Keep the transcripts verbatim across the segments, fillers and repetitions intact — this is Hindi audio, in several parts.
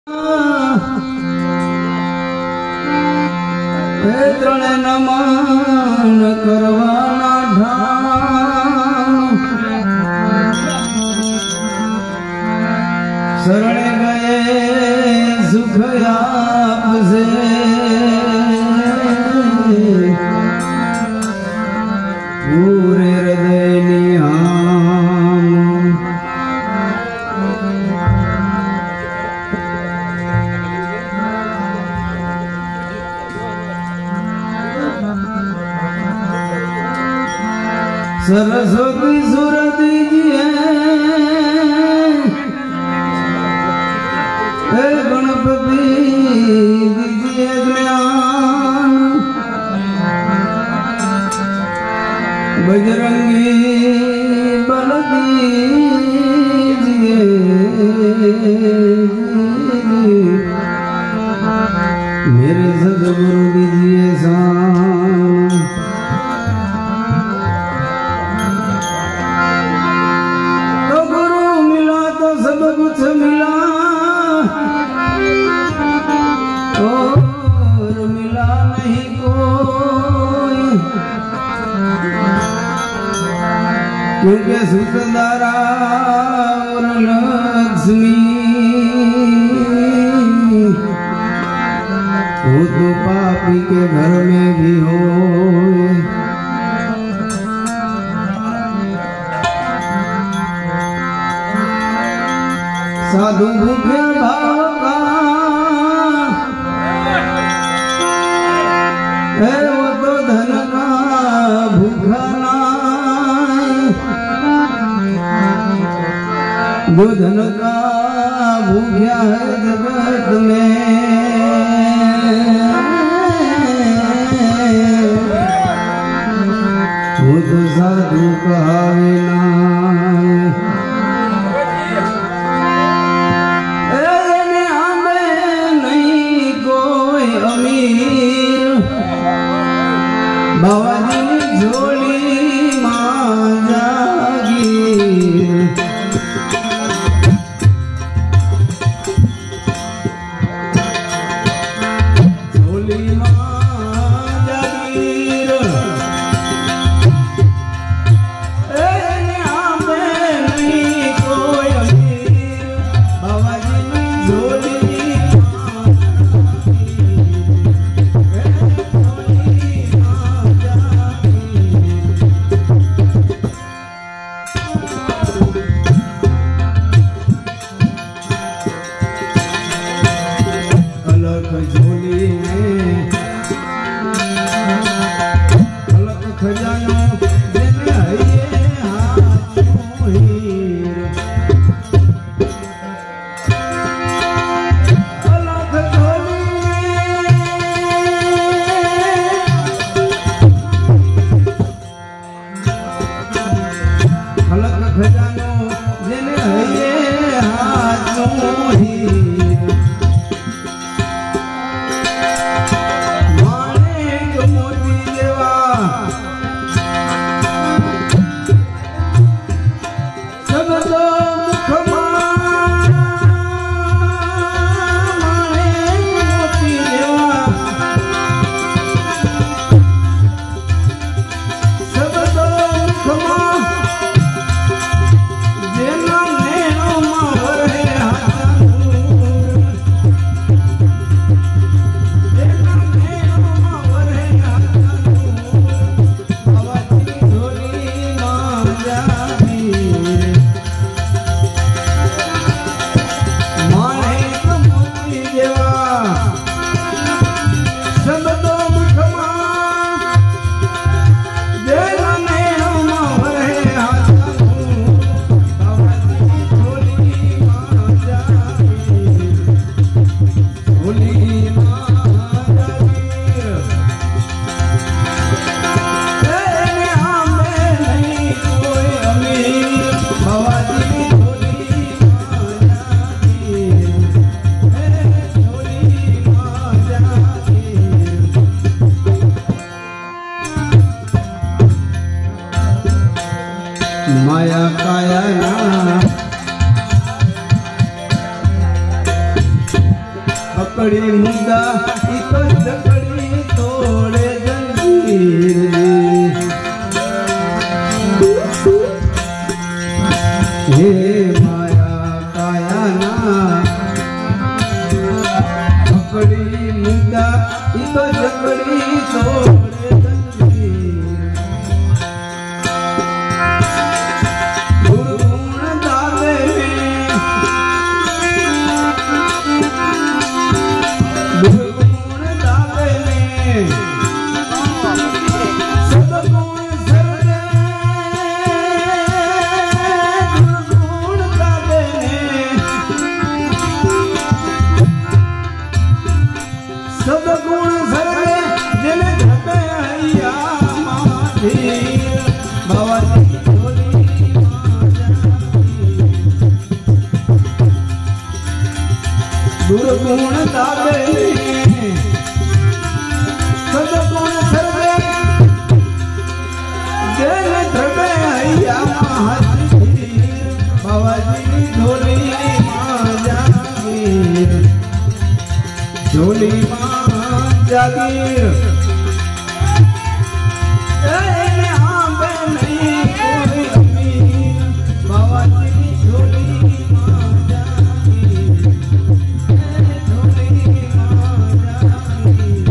ત્રણે નમન કરવાના ઢામ શરણે ગયે સુખ આપશે પૂરે હૃદયની હામ सरस्वती सुरती जी है गणपति दीजिए ज्ञान बजरंगी बल दीजिए मेरे सदगुरु दीजिए शान सब कुछ मिला और मिला नहीं कोई क्योंकि सुतदारा और लक्ष्मी वो तो पापी के घर में भी हो साधु भूखे भाव का है वो तो धन का भूखा ना जो धन का भूखा है जगत में वो तो साधु कहावे ना बाबाजी झोली मां जागीर झोली मां जागीर एने आमे नहीं कोई अमीर बाबाजी झोली मां जागीर पकड़ी मुद्दा तो जकड़ी तोड़े जंजीर हे माया काया ना पकड़ी मुद्दा तो जकड़ी तोड़े जंजीर गुरुगुण दावे गुरुगुण दावे सदगुण सर्वे गुरुगुण दावे सदगुण सर्वे जिन घटे हैया माधी बाबाजी गुरुगुण दावे सदगुण सर्वे जन धटे हैया महाजी बाबाजी झोली मां जागीर झोली मां जागीर एने आंबे नहीं कोई अमीर बाबाजी झोली मां जागीर झोली मां जागीर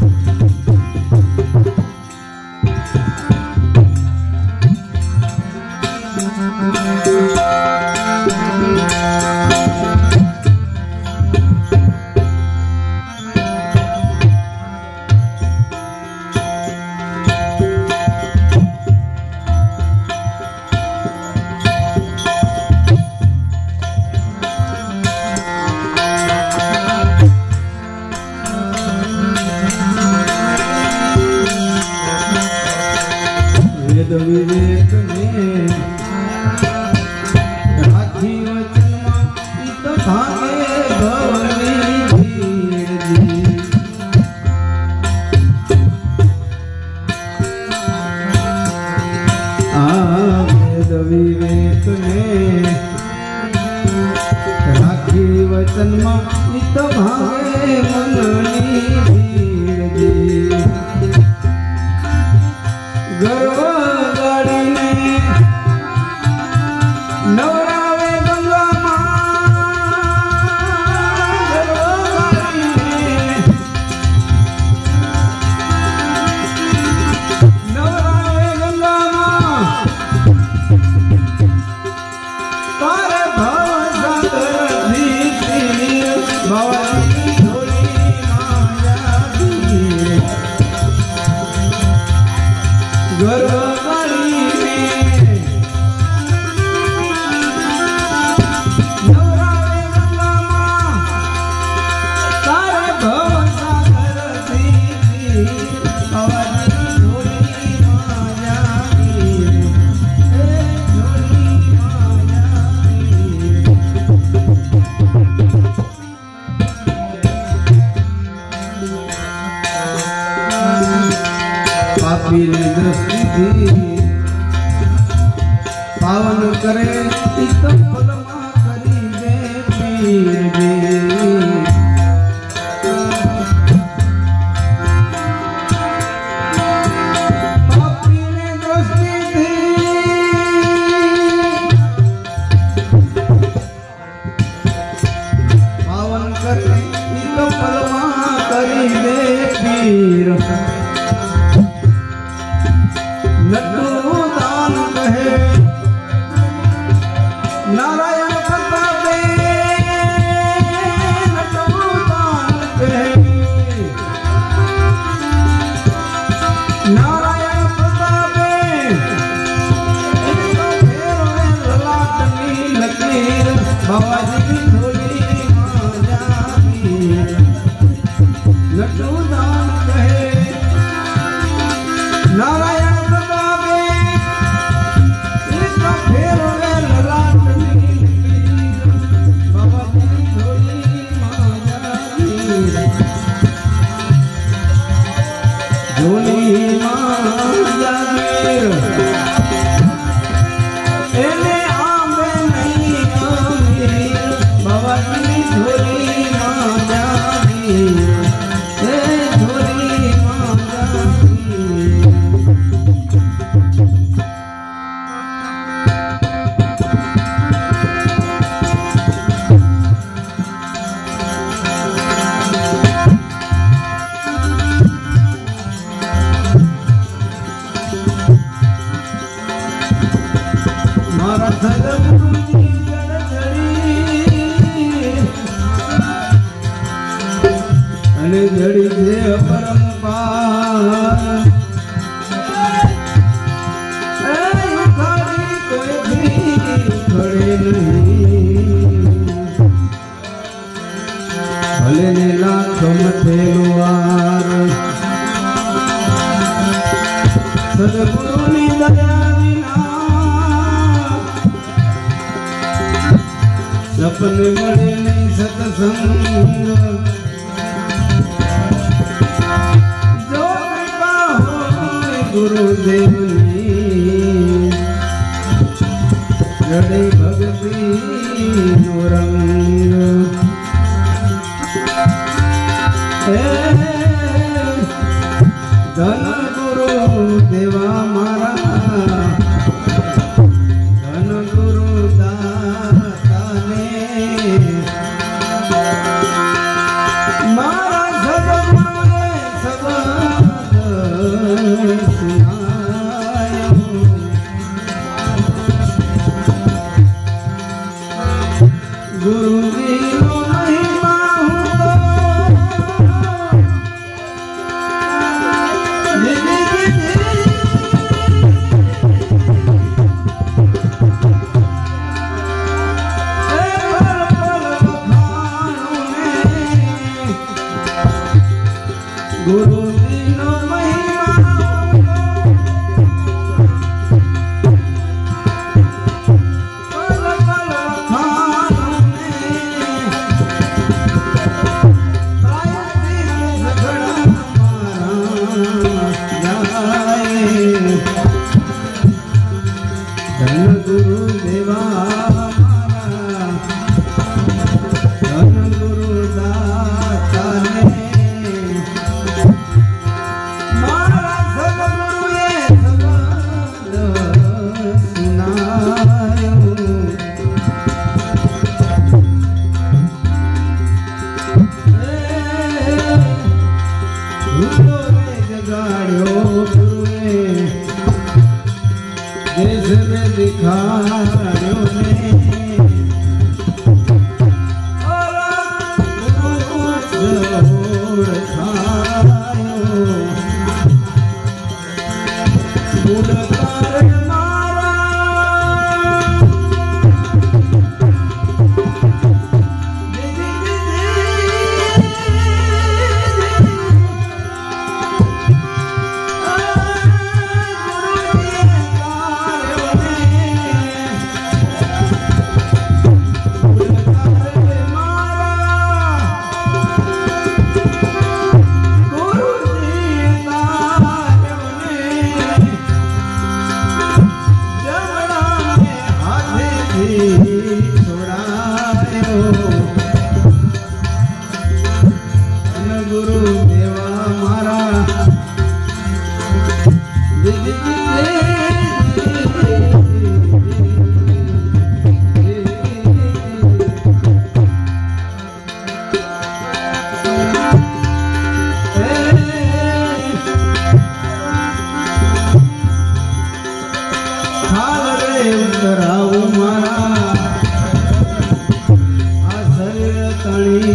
वेद विवेक ने राखी वचन तो भागे भवनी धीर जी आ वेद विवेक ने राखी वचन तो भागे मननी धीर जी गर्व गाड़ी ने नवरावे गंगा मां गर्व गाड़ी ने नवरावे गंगा मां पार भव सागर नीति भवानी झोली माया दी गर्व गाड़ी में नवरावे गंगा मां तारे भव सागर दीदी भवानी झोली माया दी झोली माया पापी ने दृष्टि पावन करे इत फलमा करी दे पीर जी पापी ने दृष्टि पावन करे इत फलमा करी दे पीर नटू दान कहे नारायण प्रतापे नटू दान कहे नारायण प्रतापे ललाटनी लकीर बाबाजी झोली मां जागीर नटू दान कहे नारायण झोली मां जागीर एने आंबे नहीं अमीर बाबाजी झोली मां जागीर અને જડી છે પરંપાર એ ઉખાડી કોઈથી ખડે નહીં ભલે ને લાખ મથેલો વાર સદગુરુની દયા વિના સપને મળે નહીં સત્સંગ જો કૃપા હોય ગુરુદેવની જડે ભક્તિનો રંગ હે ધન ગુરુ દેવા મારા ધન ગુરુ દાતાને મારા સદગુરુએ સબદ સુનાયો ગુરુજીનો મહિમા ગુરુજીનો ધન ગુરુ દેવા મારા ધન ગુરુ દાતાને મારા સદગુરુએ સબદ સુનાયો ભૂલો રે જગાડ્યો ગુરુએ देश में दिखायो ने और गुरु खायो गुणकार मारा गुरु देवा मारा हाल रे उतराऊ मारा आ शरीर तणी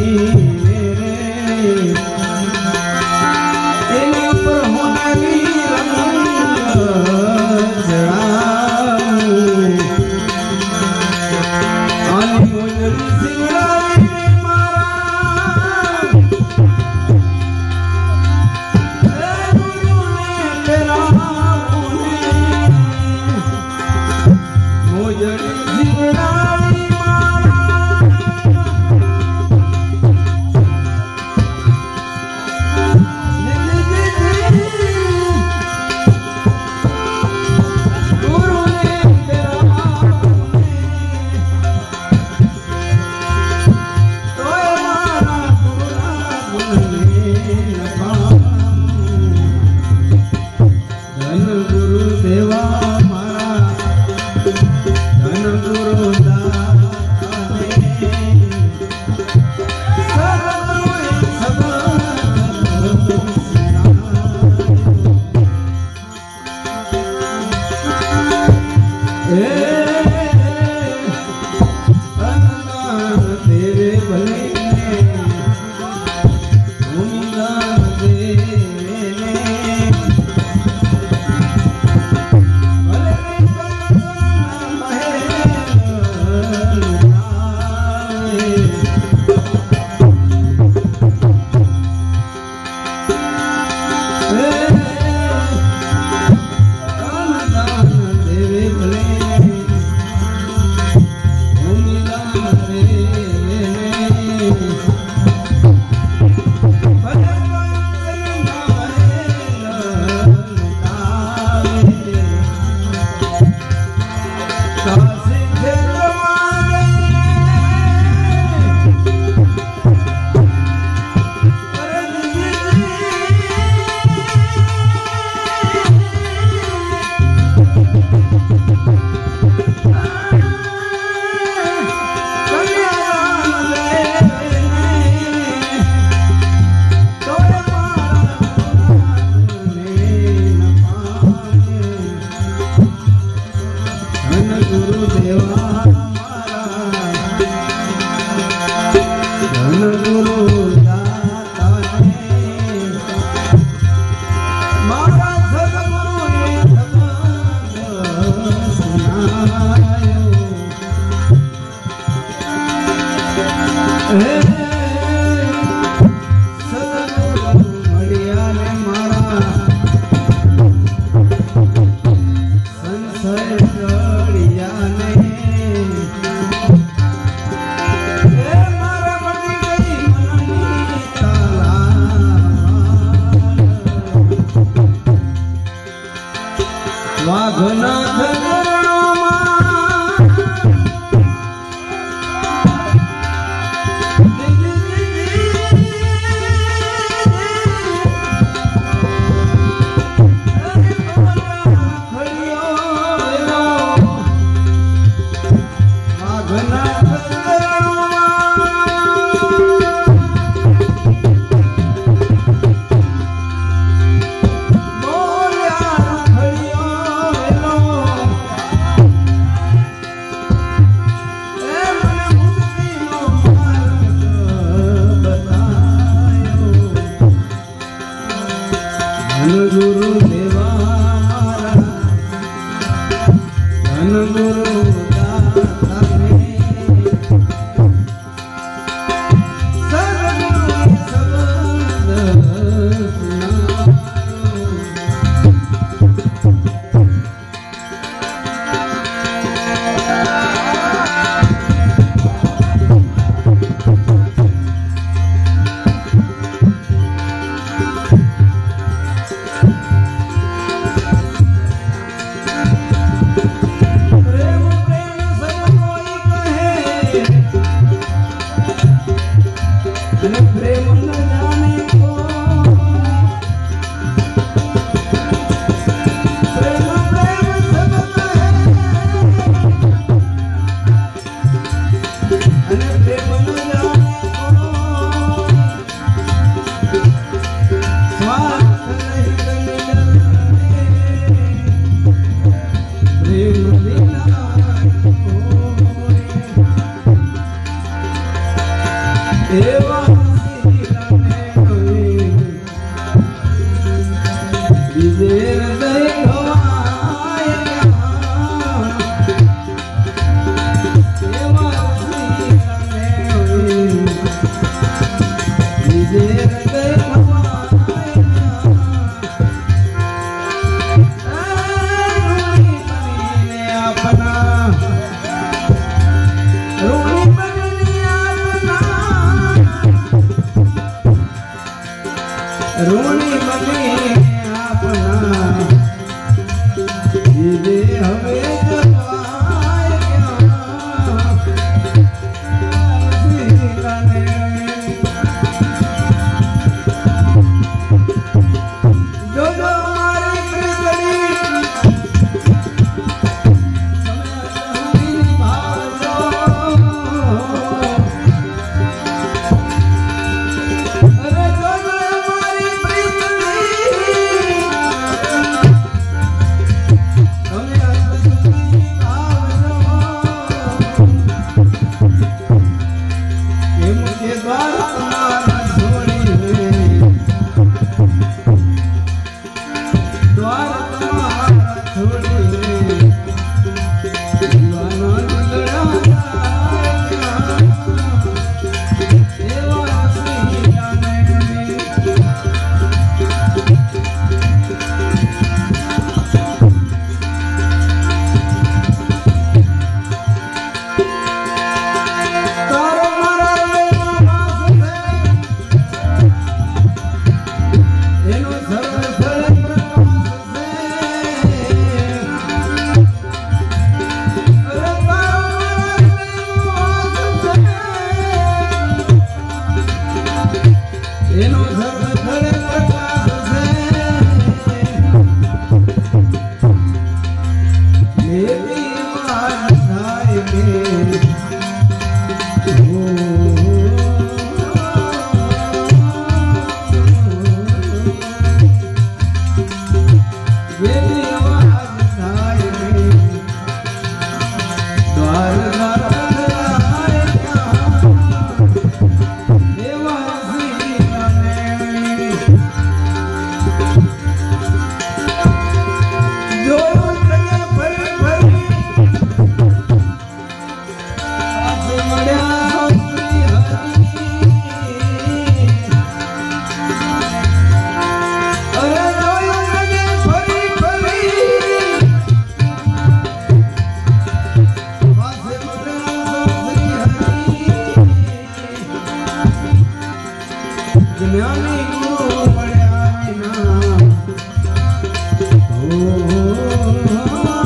Oh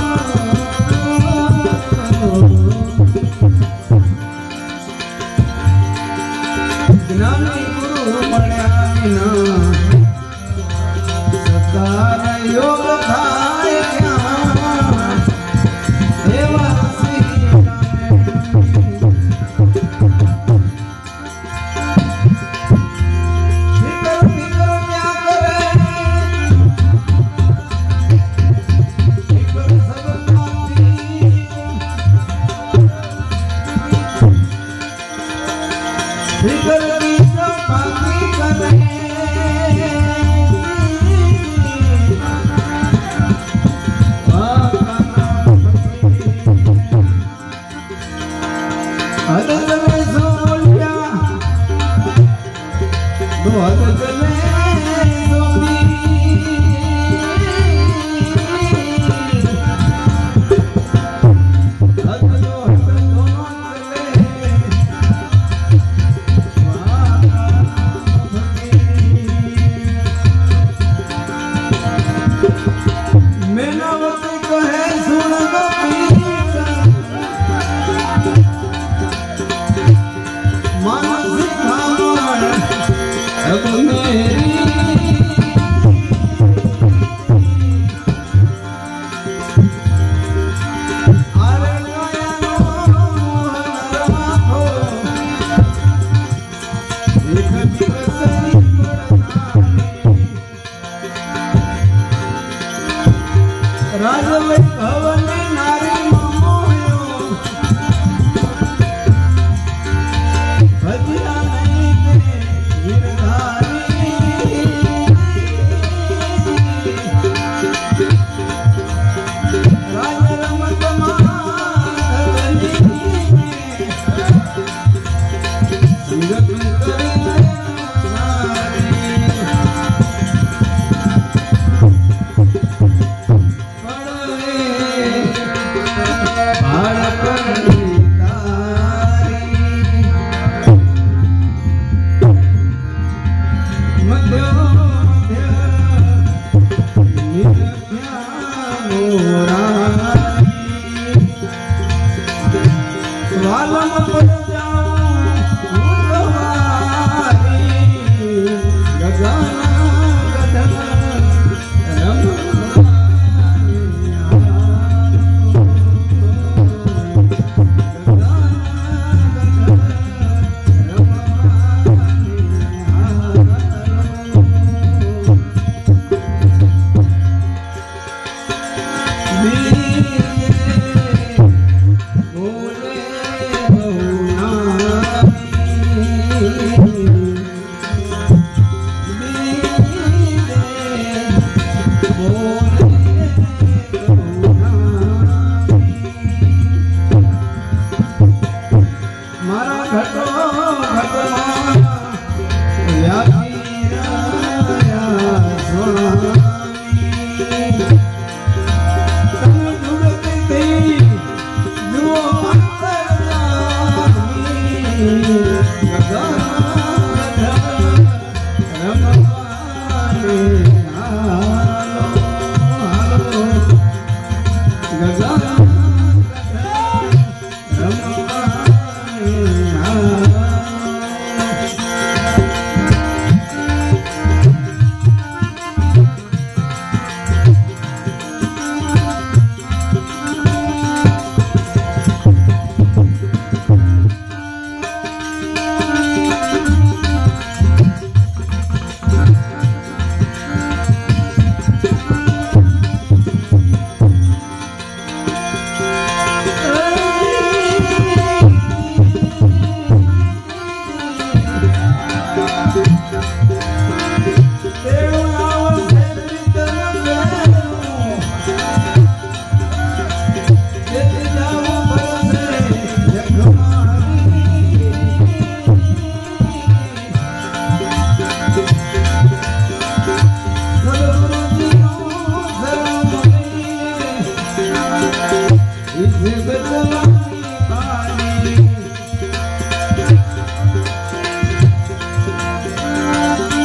Thank you.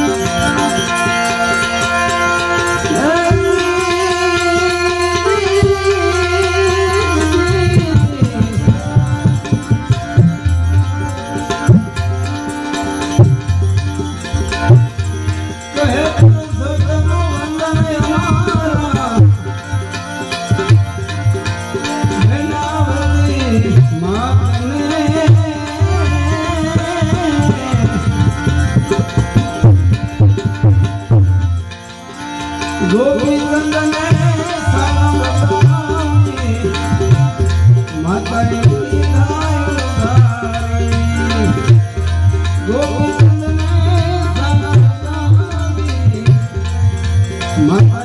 गोपीचंद ने सारा बताई माता गोपीचंद ने सारा बताई माता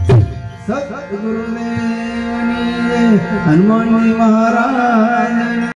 सतगुरुदेव हनुमान जी महाराज।